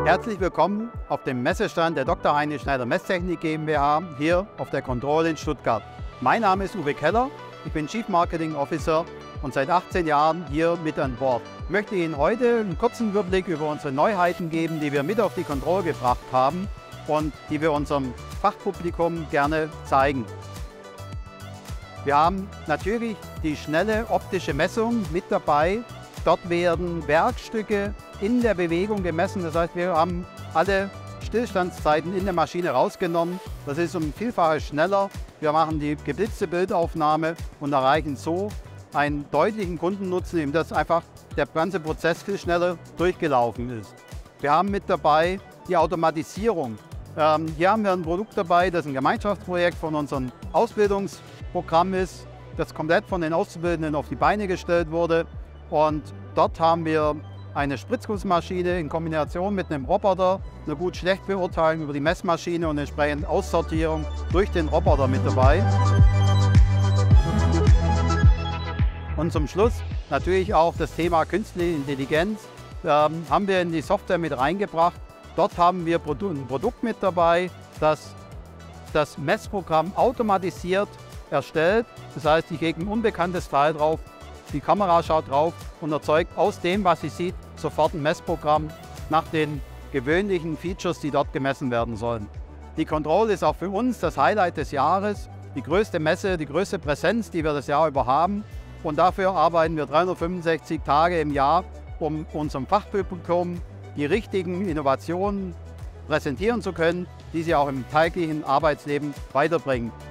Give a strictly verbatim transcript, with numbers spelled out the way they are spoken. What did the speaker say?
Herzlich willkommen auf dem Messestand der Doktor Heinrich Schneider Messtechnik GmbH hier auf der Control in Stuttgart. Mein Name ist Uwe Keller, ich bin Chief Marketing Officer und seit achtzehn Jahren hier mit an Bord. Ich möchte Ihnen heute einen kurzen Überblick über unsere Neuheiten geben, die wir mit auf die Control gebracht haben und die wir unserem Fachpublikum gerne zeigen. Wir haben natürlich die schnelle optische Messung mit dabei. Dort werden Werkstücke in der Bewegung gemessen. Das heißt, wir haben alle Stillstandszeiten in der Maschine rausgenommen. Das ist um Vielfaches schneller. Wir machen die geblitzte Bildaufnahme und erreichen so einen deutlichen Kundennutzen, indem das einfach der ganze Prozess viel schneller durchgelaufen ist. Wir haben mit dabei die Automatisierung. Ähm, hier haben wir ein Produkt dabei, das ein Gemeinschaftsprojekt von unserem Ausbildungsprogramm ist, das komplett von den Auszubildenden auf die Beine gestellt wurde. Und dort haben wir eine Spritzgussmaschine in Kombination mit einem Roboter, eine Gut-Schlecht-Beurteilung über die Messmaschine und entsprechend Aussortierung durch den Roboter mit dabei. Und zum Schluss natürlich auch das Thema Künstliche Intelligenz ähm, haben wir in die Software mit reingebracht. Dort haben wir ein Produkt mit dabei, das das Messprogramm automatisiert erstellt. Das heißt, ich lege ein unbekanntes Teil drauf, die Kamera schaut drauf und erzeugt aus dem, was sie sieht, sofort ein Messprogramm nach den gewöhnlichen Features, die dort gemessen werden sollen. Die Control ist auch für uns das Highlight des Jahres, die größte Messe, die größte Präsenz, die wir das Jahr über haben. Und dafür arbeiten wir dreihundertfünfundsechzig Tage im Jahr, um unserem Fachpublikum die richtigen Innovationen präsentieren zu können, die sie auch im täglichen Arbeitsleben weiterbringen.